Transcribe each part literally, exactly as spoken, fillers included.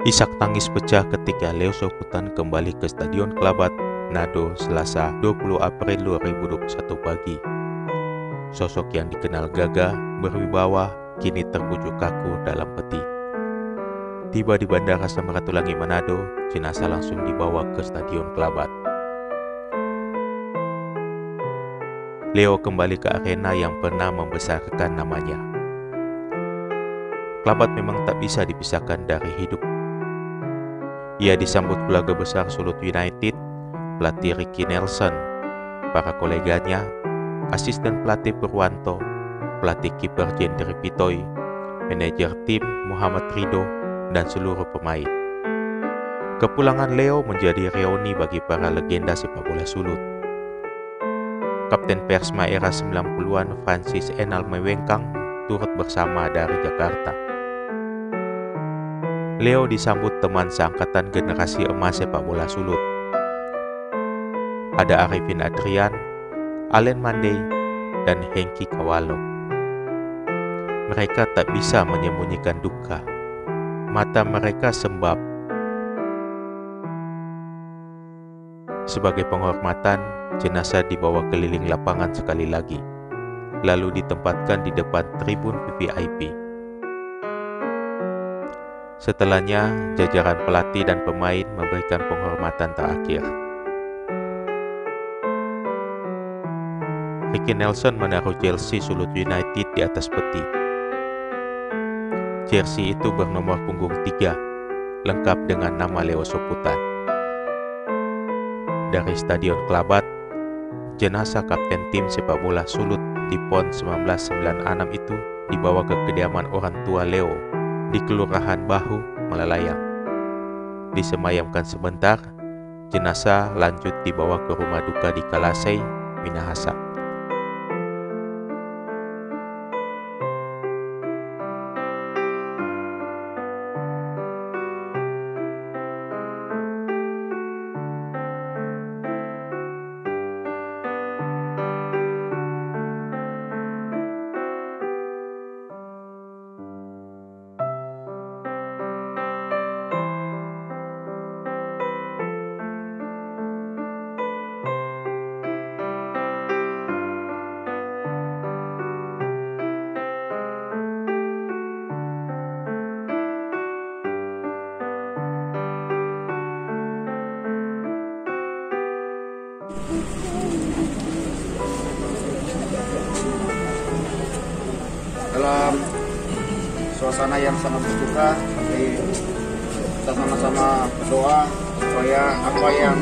Isak tangis pecah ketika Leo Soputan kembali ke Stadion Kelabat, Manado, Selasa dua puluh April dua ribu dua puluh satu pagi. Sosok yang dikenal gagah, berwibawa, kini terbujuk kaku dalam peti. Tiba di Bandara Samratulangi Manado, jenazah langsung dibawa ke Stadion Kelabat. Leo kembali ke arena yang pernah membesarkan namanya. Kelabat memang tak bisa dipisahkan dari hidup. Ia disambut keluarga besar Sulut United, pelatih Ricky Nelson, para koleganya, asisten pelatih Purwanto, pelatih kiper Jendri Pitoy, manajer tim Muhammad Rido, dan seluruh pemain. Kepulangan Leo menjadi reuni bagi para legenda sepak bola Sulut. Kapten Persma era sembilan puluhan Francis Enal Mewengkang turut bersama dari Jakarta. Leo disambut teman seangkatan generasi emas sepak bola Sulut. Ada Arifin Adrian, Alen Mandey, dan Hengki Kawalo. Mereka tak bisa menyembunyikan duka. Mata mereka sembab. Sebagai penghormatan, jenazah dibawa keliling lapangan sekali lagi, lalu ditempatkan di depan tribun V V I P. Setelahnya, jajaran pelatih dan pemain memberikan penghormatan terakhir. Ricky Nelson menaruh jersey Sulut United di atas peti. Jersey itu bernomor punggung tiga, lengkap dengan nama Leo Soputan. Dari Stadion Kelabat, jenazah kapten tim sepak bola Sulut di P O N seribu sembilan ratus sembilan puluh enam itu dibawa ke kediaman orang tua Leo di Kelurahan Bahu, Malalayang. Disemayamkan sebentar, jenazah lanjut dibawa ke rumah duka di Kalasei, Minahasa. Dalam suasana yang sangat berduka, tapi kita sama-sama berdoa supaya apa yang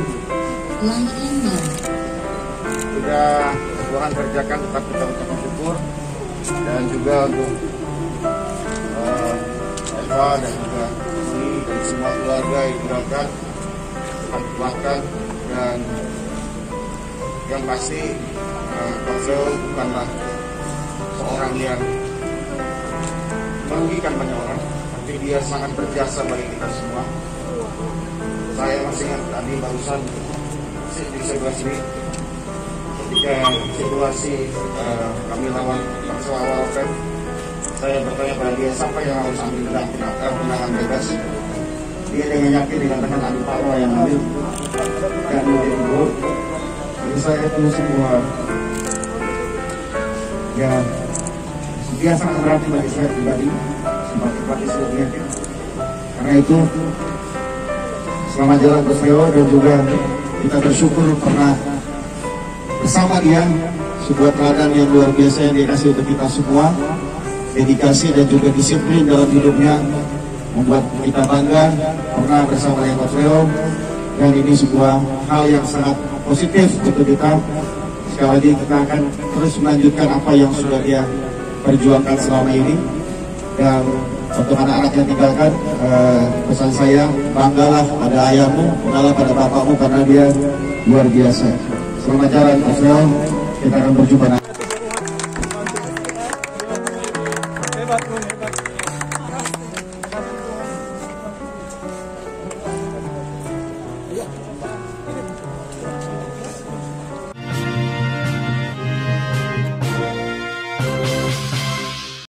sudah Tuhan kerjakan tetap kita ucap syukur, dan juga untuk uh, Eva dan juga Sri dan semua keluarga yang didoakan Tuhan kuatkan, dan yang pasti uh, Pak Leo bukanlah seorang yang merugikan banyak orang, tapi dia sangat berjasa bagi kita semua. Saya masih ingat tadi barusan di sebelah sini ketika situasi uh, kami lawan Persela awal kan, saya bertanya pada dia siapa yang harus ambil tendangan bebas. Dia dengan yakin dikatakan Adi Parwa yang ambil dan menjadi gol. Jadi saya itu semua ya, dia sangat berarti bagi saya pribadi sebagai pelatih Sulut United. Karena itu selamat jalan Coach Leo, dan juga kita bersyukur pernah bersama dia, sebuah teladan yang luar biasa yang dia kasih untuk kita semua. Dedikasi dan juga disiplin dalam hidupnya membuat kita bangga pernah bersama dengan Coach Leo, dan ini sebuah hal yang sangat positif untuk kita. Sekali lagi kita akan terus melanjutkan apa yang sudah dia perjuangkan selama ini, dan untuk anak-anak yang tinggalkan, eh, pesan saya, banggalah pada ayahmu, banggalah pada bapakmu, karena dia luar biasa. Selamat jalan Coach Leo, kita akan berjumpa nanti.